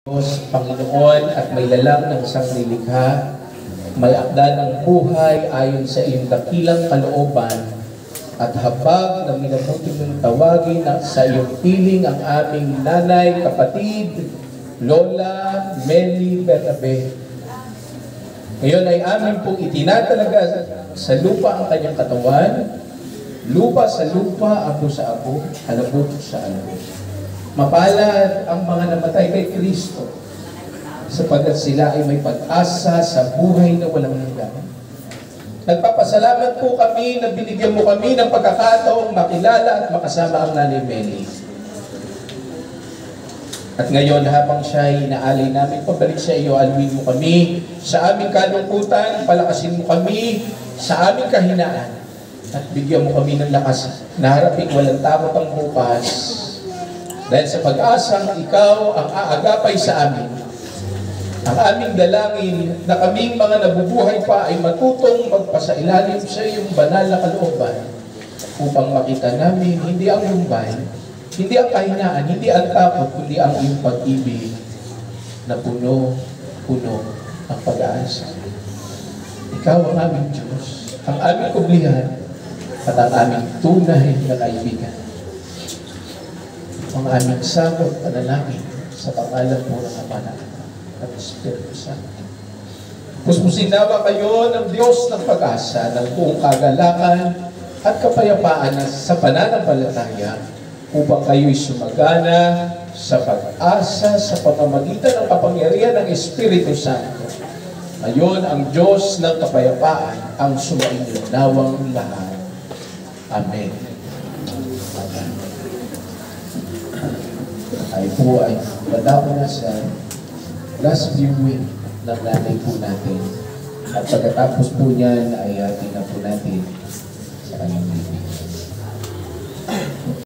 Diyos, Panginoon, at may lalang ng isang nilikha, may akda ng buhay ayon sa iyong dakilang kalooban, at habang na minabuti mong tawagin sa iyong piling ang aming nanay, kapatid, Lola Meli Bernabe. Ngayon ay amin pong itinatalaga sa lupa ang kanyang katawan, lupa sa lupa, apo sa apo, halabot sa halabot. Mapalad ang mga namatay kay Kristo, sapagkat sila ay may pag-asa sa buhay na walang hanggan. Nagpapasalamat po kami na binigyan mo kami ng pagkakataong makilala at makasama ang Nanay Meli. At ngayon, habang siya ay inaalay namin pabalik sa iyo, alwin mo kami sa aming kalungkutan, palakasin mo kami sa aming kahinaan, at bigyan mo kami ng lakas na harapin walang takot ang bukas. Dahil sa pag-asang ikaw ang aagapay sa amin, ang aming dalangin na kaming mga nabubuhay pa ay matutong magpasailalim sa iyong banal na kalooban upang makita namin hindi ang lumbay, hindi ang kahinaan, hindi ang takot, kundi ang iyong pag-ibig na puno ang pag-aasa. Ikaw ang aming Diyos, ang aming kublihan, at ang aming tunay na kaibigan. Ang aming sagot panalangin sa pangalan po ng Ama at Espiritu Santo. Puspusin nawa kayo ng Diyos ng pag-asa, ng buong kagalakan at kapayapaan sa pananampalataya upang kayo'y sumagana sa pag-asa sa pamamagitan ng kapangyarihan ng Espiritu Santo. Ngayon, ang Diyos ng kapayapaan ang sumainyo nawang lahat. Amen. Ay po ay madako na sa last viewing ng nanay po natin. At pagkatapos po niyan ay tingnan po natin